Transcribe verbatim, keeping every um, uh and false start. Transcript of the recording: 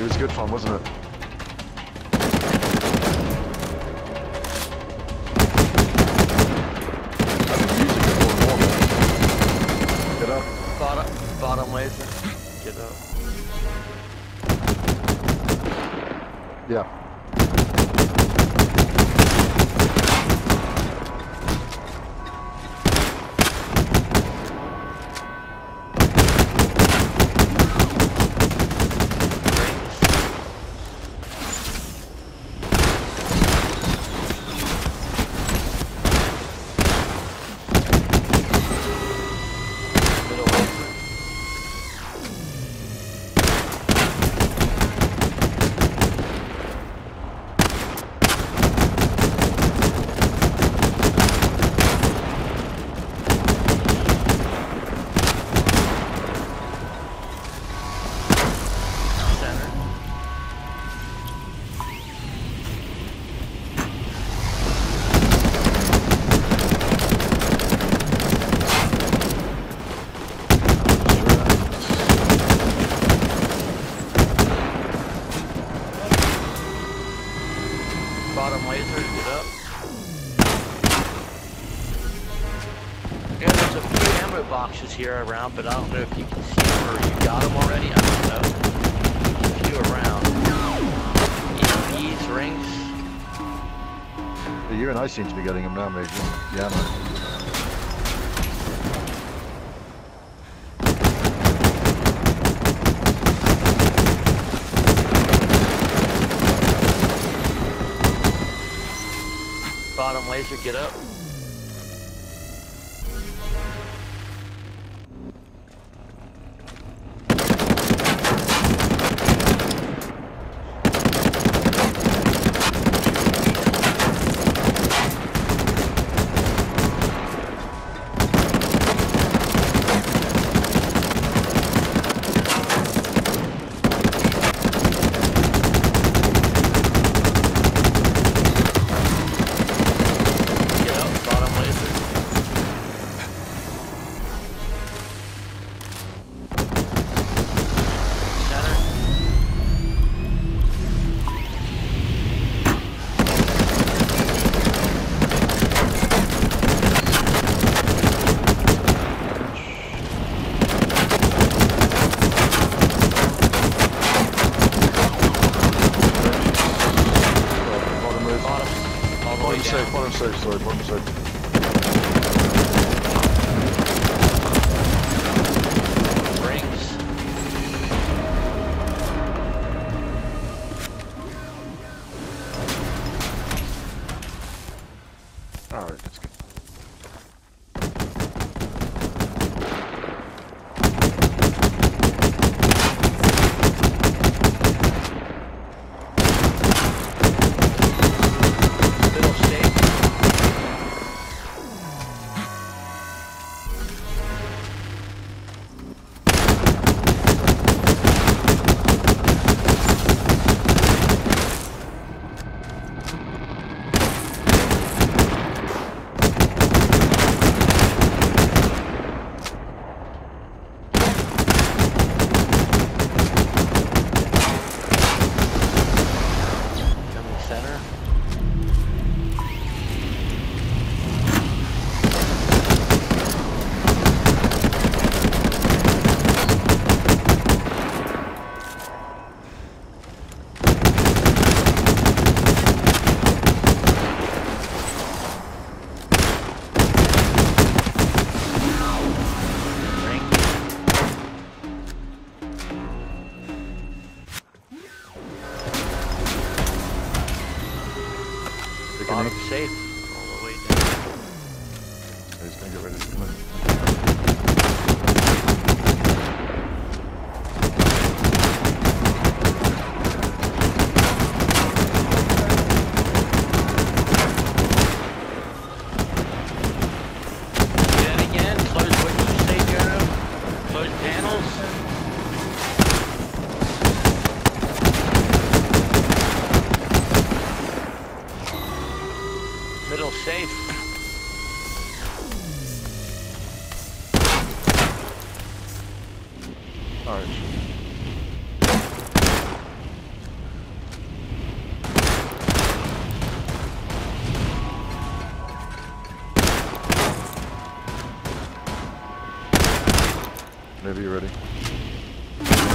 It was good fun, wasn't it? Get up. Bottom, bottom laser. Get up. Yeah. Bottom laser, get up. Yeah, there's a few ammo boxes here around, but I don't know if you can see them or you got them already. I don't know. A few around. E Ps, rings. Yeah, you and I seem to be getting them now, Major. Yeah, man. Bottom laser, get up. Bottom safe, bottom safe, sorry, bottom safe. Rings. Alright, that's good. Bottom safe, all the way down. He's gonna get ready to come in. Then again, close what you say, Jeremy. Close panels. Middle safe. Whenever you're ready.